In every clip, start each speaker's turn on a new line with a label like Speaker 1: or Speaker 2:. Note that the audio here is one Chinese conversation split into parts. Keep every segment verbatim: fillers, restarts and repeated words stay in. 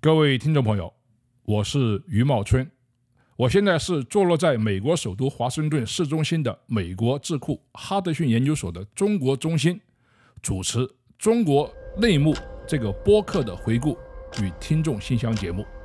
Speaker 1: 各位听众朋友，我是余茂春，我现在是坐落在美国首都华盛顿市中心的美国智库哈德逊研究所的中国中心，主持《中国内幕》这个播客的回顾与听众信箱节目。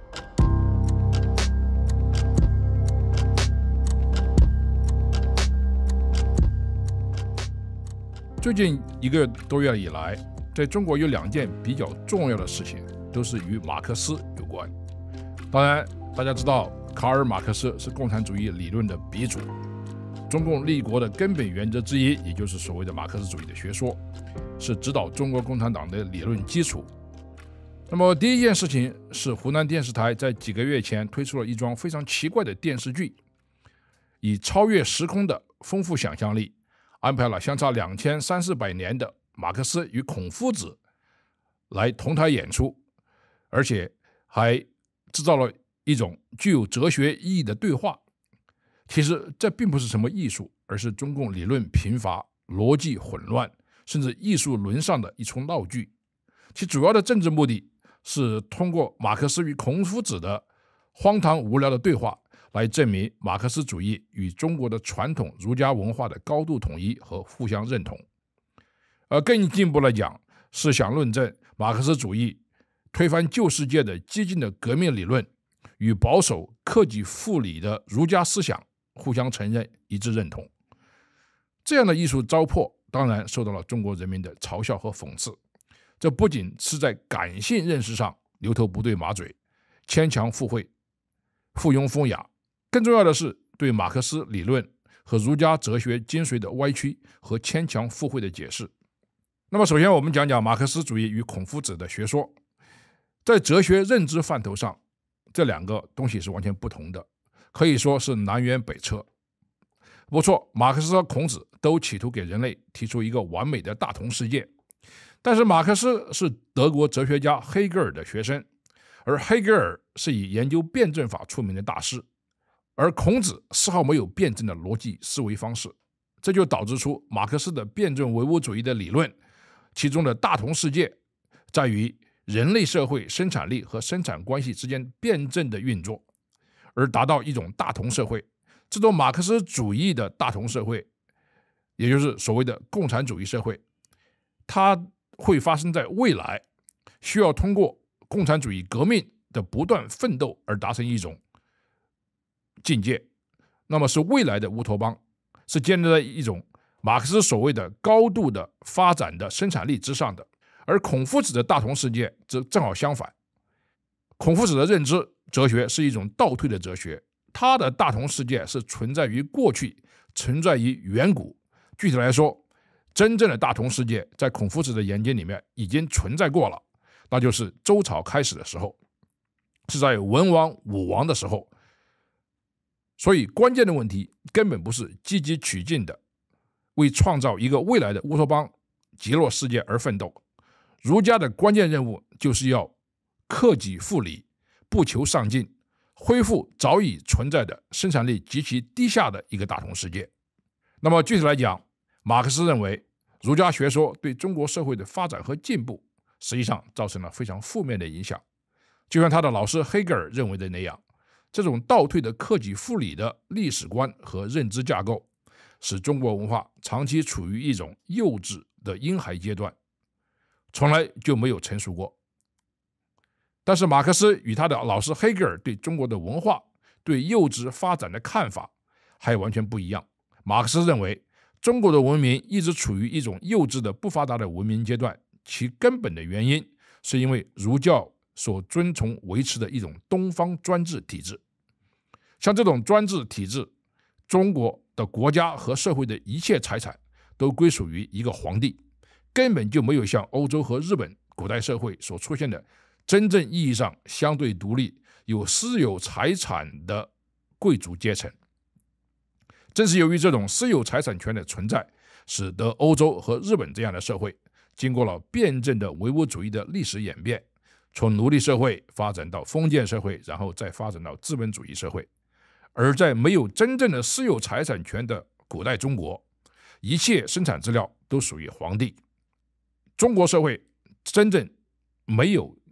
Speaker 1: 最近一个多月以来，在中国有两件比较重要的事情，都是与马克思有关。当然，大家知道卡尔马克思是共产主义理论的鼻祖，中共立国的根本原则之一，也就是所谓的马克思主义的学说，是指导中国共产党的理论基础。那么第一件事情是湖南电视台在几个月前推出了一桩非常奇怪的电视剧，以超越时空的丰富想象力，安排了相差两千三四百年的马克思与孔夫子来同台演出，而且还制造了一种具有哲学意义的对话。其实这并不是什么艺术，而是中共理论贫乏、逻辑混乱，甚至艺术沦丧的一出闹剧。其主要的政治目的是通过马克思与孔夫子的荒唐无聊的对话，来证明马克思主义与中国的传统儒家文化的高度统一和互相认同。而更进一步来讲，是想论证马克思主义推翻旧世界的激进的革命理论与保守克己复礼的儒家思想互相承认、一致认同。这样的艺术糟粕当然受到了中国人民的嘲笑和讽刺，这不仅是在感性认识上牛头不对马嘴、牵强附会、附庸风雅，更重要的是对马克思理论和儒家哲学精髓的歪曲和牵强附会的解释。那么首先我们讲讲马克思主义与孔夫子的学说。在哲学认知范畴上，这两个东西是完全不同的，可以说是南辕北辙。不错，马克思和孔子都企图给人类提出一个完美的大同世界，但是马克思是德国哲学家黑格尔的学生，而黑格尔是以研究辩证法出名的大师，而孔子丝毫没有辩证的逻辑思维方式，这就导致出马克思的辩证唯物主义的理论，其中的大同世界在于人类社会生产力和生产关系之间辩证的运作，而达到一种大同社会。这种马克思主义的大同社会，也就是所谓的共产主义社会，它会发生在未来，需要通过共产主义革命的不断奋斗而达成一种境界。那么是未来的乌托邦，是建立在一种马克思所谓的高度的发展的生产力之上的。而孔夫子的大同世界则正好相反，孔夫子的认知哲学是一种倒退的哲学，他的大同世界是存在于过去，存在于远古。具体来说，真正的大同世界在孔夫子的眼睛里面已经存在过了，那就是周朝开始的时候，是在文王武王的时候。所以关键的问题根本不是积极取进的为创造一个未来的乌托邦极乐世界而奋斗，儒家的关键任务就是要克己复礼，不求上进，恢复早已存在的生产力极其低下的一个大同世界。那么具体来讲，马克思认为儒家学说对中国社会的发展和进步实际上造成了非常负面的影响，就像他的老师黑格尔认为的那样，这种倒退的克己复礼的历史观和认知架构使中国文化长期处于一种幼稚的婴孩阶段，从来就没有成熟过。但是马克思与他的老师黑格尔对中国的文化、对幼稚发展的看法还完全不一样。马克思认为中国的文明一直处于一种幼稚的不发达的文明阶段，其根本的原因是因为儒教所遵从维持的一种东方专制体制。像这种专制体制，中国的国家和社会的一切财产都归属于一个皇帝，根本就没有像欧洲和日本古代社会所出现的真正意义上相对独立、有私有财产的贵族阶层。正是由于这种私有财产权的存在，使得欧洲和日本这样的社会经过了辩证的唯物主义的历史演变，从奴隶社会发展到封建社会，然后再发展到资本主义社会。而在没有真正的私有财产权的古代中国，一切生产资料都属于皇帝。中国社会真正没有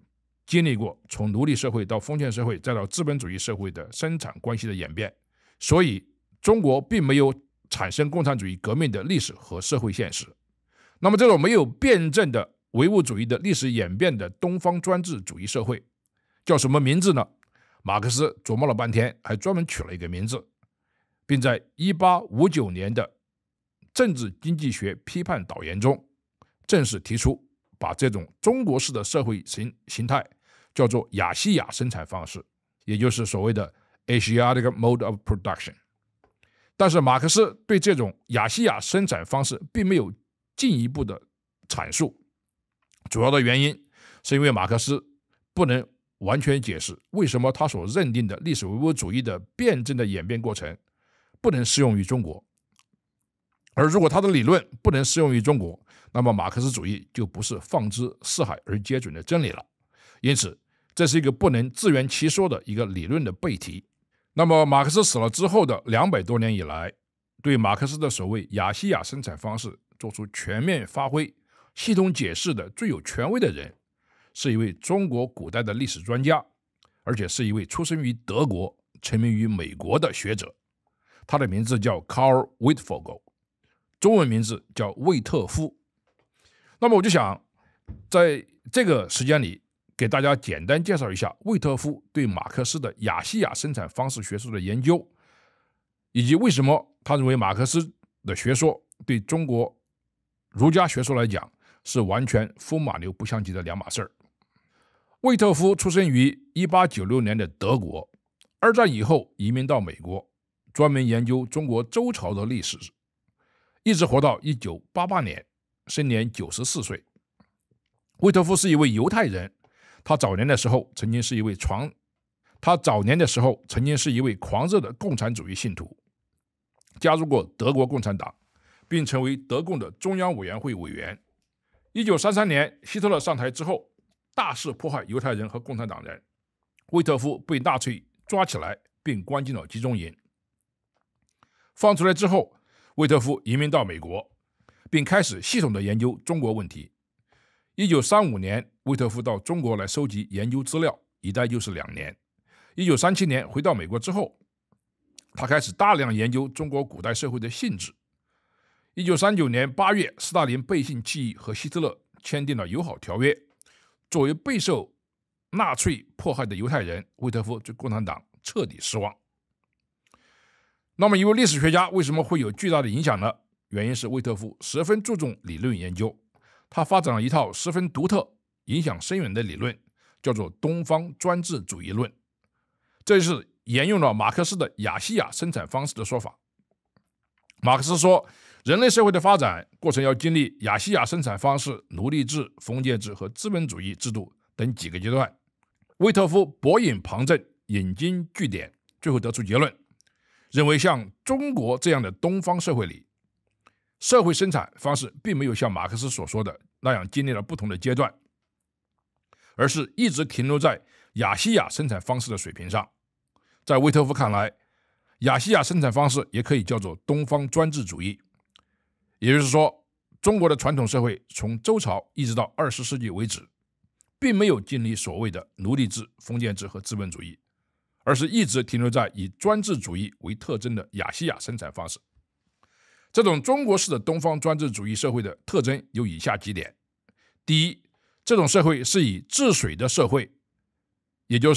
Speaker 1: 经历过从奴隶社会到封建社会再到资本主义社会的生产关系的演变，所以中国并没有产生共产主义革命的历史和社会现实。那么这种没有辩证的唯物主义的历史演变的东方专制主义社会叫什么名字呢？马克思琢磨了半天，还专门取了一个名字，并在一八五九年的政治经济学批判导言中正式提出，把这种中国式的社会形形态叫做亚细亚生产方式，也就是所谓的 Asiatic mode of production。 但是马克思对这种亚细亚生产方式并没有进一步的阐述，主要的原因是因为马克思不能完全解释为什么他所认定的历史唯物主义的辩证的演变过程不能适用于中国。而如果他的理论不能适用于中国，那么马克思主义就不是放之四海而皆准的真理了。因此这是一个不能自圆其说的一个理论的背题。那么马克思死了之后的两百多年以来，对马克思的所谓亚细亚生产方式做出全面发挥、系统解释的最有权威的人，是一位中国古代的历史专家，而且是一位出生于德国、成名于美国的学者。他的名字叫 Carl Wittfogel， 中文名字叫魏特夫。那么我就想在这个时间里给大家简单介绍一下魏特夫对马克思的亚细亚生产方式学说的研究，以及为什么他认为马克思的学说对中国儒家学说来讲是完全风马牛不相及的两码事。魏特夫出生于一八九六年的德国，二战以后移民到美国，专门研究中国周朝的历史，一直活到一九八八年，生年九十四岁。魏特夫是一位犹太人，他早年的时候曾经是一位狂他早年的时候曾经是一位狂热的共产主义信徒，加入过德国共产党，并成为德共的中央委员会委员。一九三三年希特勒上台之后，大肆迫害犹太人和共产党人，魏特夫被纳粹抓起来并关进了集中营。放出来之后，魏特夫移民到美国，并开始系统的研究中国问题。一九三五年，魏特夫到中国来收集研究资料，一待就是两年。一九三七年回到美国之后，他开始大量研究中国古代社会的性质。一九三九年八月，斯大林背信弃义，和希特勒签订了友好条约。作为备受纳粹迫害的犹太人，魏特夫对共产党彻底失望。那么一位历史学家为什么会有巨大的影响呢？原因是魏特夫十分注重理论研究，他发展了一套十分独特、影响深远的理论，叫做东方专制主义论。这是沿用了马克思的亚细亚生产方式的说法。马克思说，人类社会的发展过程要经历亚细亚生产方式、奴隶制、封建制和资本主义制度等几个阶段。魏特夫博引旁证，引经据典，最后得出结论，认为像中国这样的东方社会里，社会生产方式并没有像马克思所说的那样经历了不同的阶段，而是一直停留在亚细亚生产方式的水平上。在魏特夫看来，亚细亚生产方式也可以叫做东方专制主义，也就是说，中国的传统社会从周朝一直到二十世纪为止，并没有经历所谓的奴隶制、封建制和资本主义，而是一直停留在以专制主义为特征的亚细亚生产方式。这种中国式的东方专制主义社会的特征有以下几点：第一，这种社会是以治水的社会，也就是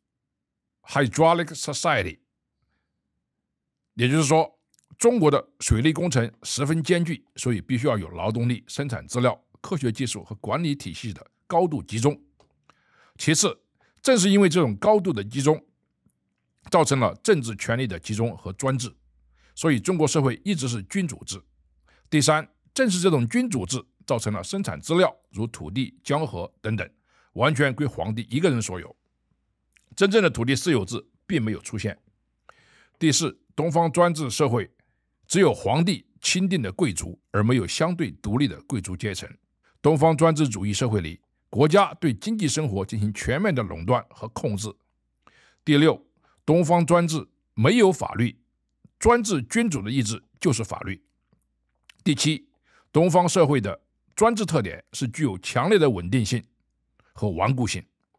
Speaker 1: hydraulic society， 也就是说，中国的水利工程十分艰巨，所以必须要有劳动力、生产资料、科学技术和管理体系的高度集中。其次，正是因为这种高度的集中，造成了政治权力的集中和专制，所以中国社会一直是君主制。第三，正是这种君主制造成了生产资料如土地、江河等等完全归皇帝一个人所有，真正的土地私有制并没有出现。第四，东方专制社会只有皇帝钦定的贵族，而没有相对独立的贵族阶层。东方专制主义社会里，国家对经济生活进行全面的垄断和控制。第六，东方专制没有法律，专制君主的意志就是法律。第七，东方社会的专制特点是具有强烈的稳定性和顽固性。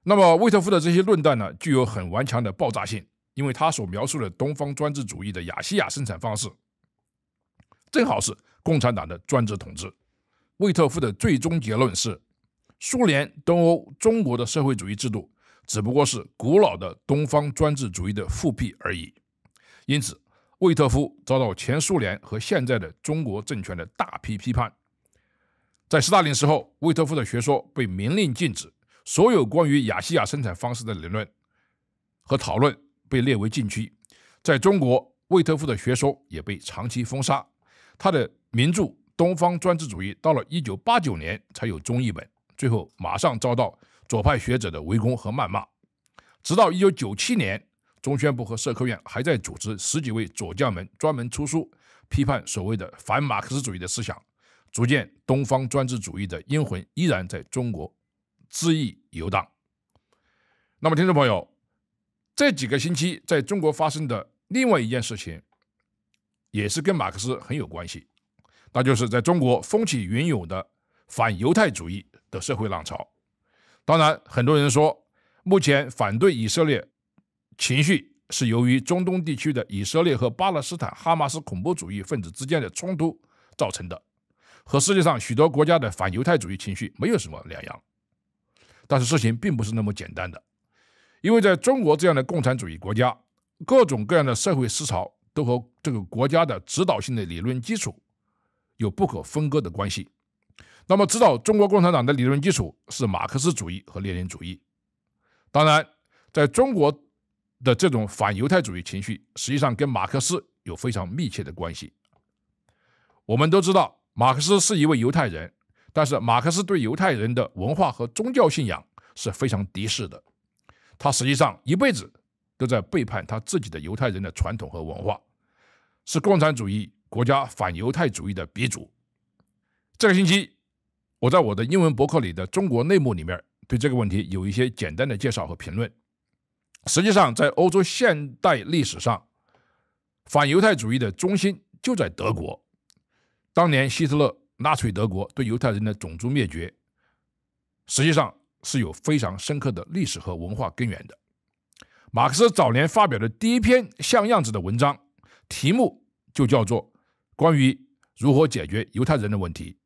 Speaker 1: 那么魏特夫的这些论断呢，具有很顽强的爆炸性，因为他所描述的东方专制主义的亚细亚生产方式，正好是共产党的专制统治。魏特夫的最终结论是，苏联、东欧、中国的社会主义制度只不过是古老的东方专制主义的复辟而已。因此，魏特夫遭到前苏联和现在的中国政权的大批批判。在斯大林时候，魏特夫的学说被明令禁止，所有关于亚细亚生产方式的理论和讨论被列为禁区。在中国，魏特夫的学说也被长期封杀。他的名著《东方专制主义》到了一九八九年才有中译本，最后马上遭到左派学者的围攻和谩骂。直到一九九七年，中宣部和社科院还在组织十几位左将们专门出书批判所谓的反马克思主义的思想，逐渐东方专制主义的阴魂依然在中国恣意游荡。那么听众朋友，这几个星期在中国发生的另外一件事情也是跟马克思很有关系，那就是在中国风起云涌的反犹太主义的社会浪潮。当然，很多人说目前反对以色列情绪是由于中东地区的以色列和巴勒斯坦哈马斯恐怖主义分子之间的冲突造成的，和世界上许多国家的反犹太主义情绪没有什么两样。但是事情并不是那么简单的，因为在中国这样的共产主义国家，各种各样的社会思潮都和这个国家的指导性的理论基础有不可分割的关系。那么指导中国共产党的理论基础是马克思主义和列宁主义。当然，在中国的这种反犹太主义情绪实际上跟马克思有非常密切的关系。我们都知道马克思是一位犹太人，但是马克思对犹太人的文化和宗教信仰是非常敌视的。他实际上一辈子都在背叛他自己的犹太人的传统和文化，是共产主义国家反犹太主义的鼻祖。这个星期，我在我的英文博客里的中国内幕里面对这个问题有一些简单的介绍和评论。实际上，在欧洲现代历史上，反犹太主义的中心就在德国。当年希特勒纳粹德国对犹太人的种族灭绝，实际上是有非常深刻的历史和文化根源的。马克思早年发表的第一篇像样子的文章，题目就叫做关于如何解决犹太人的问题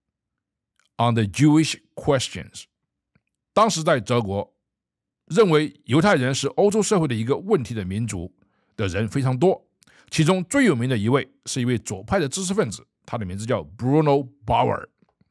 Speaker 1: On the Jewish Questions。 当时在德国，认为犹太人是欧洲社会的一个问题的民族的人非常多，其中最有名的一位是一位左派的知识分子，他的名字叫 Bruno Bauer。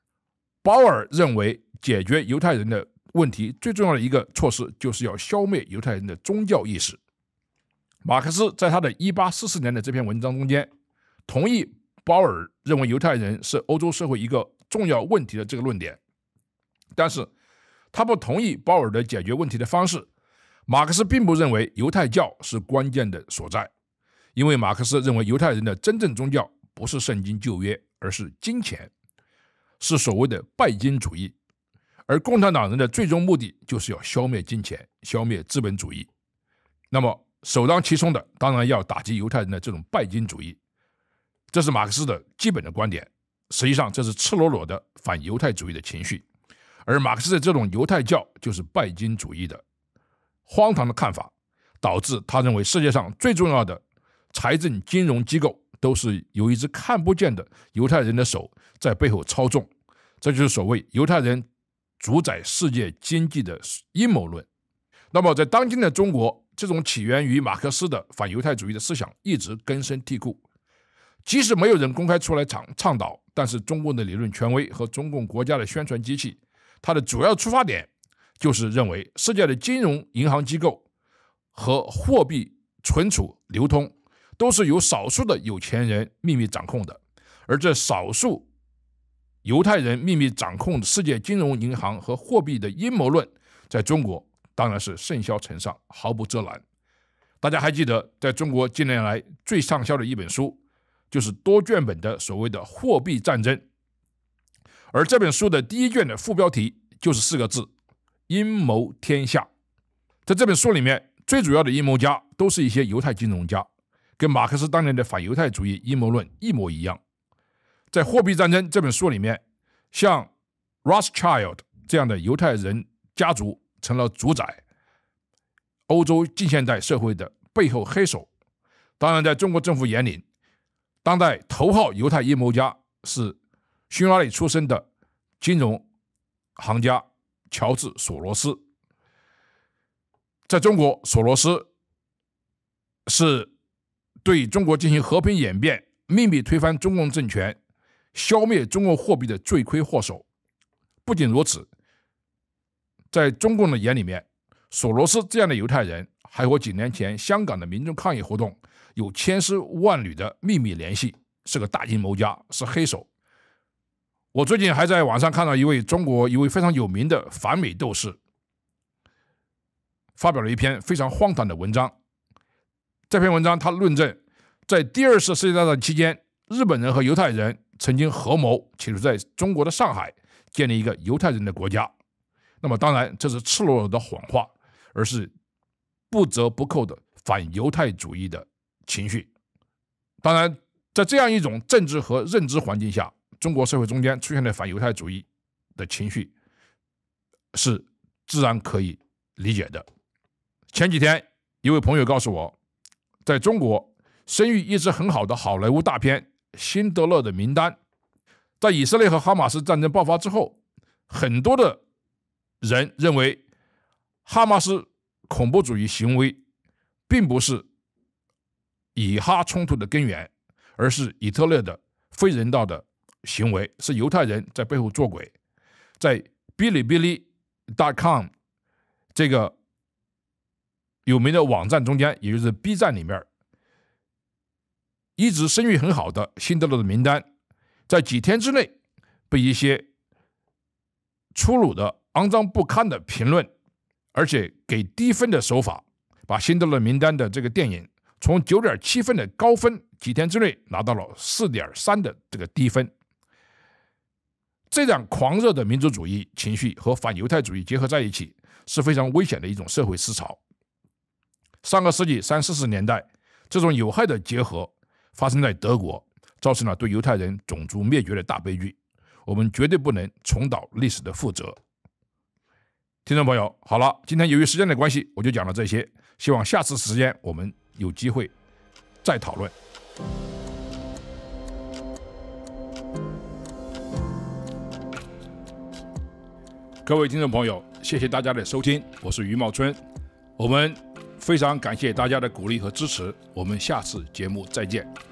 Speaker 1: Bauer 认为解决犹太人的问题最重要的一个措施就是要消灭犹太人的宗教意识。马克思在他的一八四四年的这篇文章中间同意鲍尔认为犹太人是欧洲社会一个重要问题的这个论点，但是他不同意鲍尔的解决问题的方式。马克思并不认为犹太教是关键的所在，因为马克思认为犹太人的真正宗教不是圣经旧约，而是金钱，是所谓的拜金主义。而共产党人的最终目的就是要消灭金钱，消灭资本主义。那么首当其冲的当然要打击犹太人的这种拜金主义，这是马克思的基本的观点。实际上这是赤裸裸的反犹太主义的情绪，而马克思的这种犹太教就是拜金主义的荒唐的看法，导致他认为世界上最重要的财政金融机构都是由一只看不见的犹太人的手在背后操纵，这就是所谓犹太人主宰世界经济的阴谋论。那么在当今的中国，这种起源于马克思的反犹太主义的思想一直根深蒂固，即使没有人公开出来倡导，但是中共的理论权威和中共国家的宣传机器，它的主要出发点就是认为世界的金融银行机构和货币存储流通都是由少数的有钱人秘密掌控的，而这少数犹太人秘密掌控世界金融银行和货币的阴谋论，在中国当然是甚嚣尘上，毫不遮拦。大家还记得在中国近年来最畅销的一本书，就是多卷本的所谓的货币战争，而这本书的第一卷的副标题就是四个字：阴谋天下。在这本书里面，最主要的阴谋家都是一些犹太金融家，跟马克思当年的反犹太主义阴谋论一模一样。在货币战争这本书里面，像 Rothschild 这样的犹太人家族成了主宰欧洲近现代社会的背后黑手。当然，在中国政府眼里，当代头号犹太阴谋家是匈牙利出身的金融行家乔治·索罗斯。在中国，索罗斯是对中国进行和平演变、秘密推翻中共政权、消灭中国货币的罪魁祸首。不仅如此，在中共的眼里面，索罗斯这样的犹太人还和几年前香港的民众抗议活动有千丝万缕的秘密联系，是个大阴谋家，是黑手。我最近还在网上看到一位中国一位非常有名的反美斗士发表了一篇非常荒唐的文章。这篇文章他论证，在第二次世界大战期间，日本人和犹太人曾经合谋，企图在中国的上海建立一个犹太人的国家。那么当然这是赤裸裸的谎话，而是不折不扣的反犹太主义的情绪。当然在这样一种政治和认知环境下，中国社会中间出现的反犹太主义的情绪是自然可以理解的。前几天一位朋友告诉我，在中国声誉一直很好的好莱坞大片《辛德勒的名单》，在以色列和哈马斯战争爆发之后，很多的人认为哈马斯恐怖主义行为并不是以哈冲突的根源，而是以色列的非人道的行为，是犹太人在背后作鬼。在哔哩哔哩 .com 这个有名的网站中间，也就是 B 站里面，一直声誉很好的辛德勒的名单，在几天之内被一些粗鲁的肮脏不堪的评论，而且给低分的手法，把辛德勒名单的这个电影从 九点七 分的高分，几天之内拿到了 四点三 的这个低分。这样狂热的民族主义情绪和反犹太主义结合在一起，是非常危险的一种社会思潮。上个世纪三四十年代，这种有害的结合发生在德国，造成了对犹太人种族灭绝的大悲剧。我们绝对不能重蹈历史的覆辙。听众朋友，好了，今天由于时间的关系，我就讲了这些，希望下次时间我们有机会再讨论。各位听众朋友，谢谢大家的收听，我是余茂春。我们非常感谢大家的鼓励和支持，我们下次节目再见。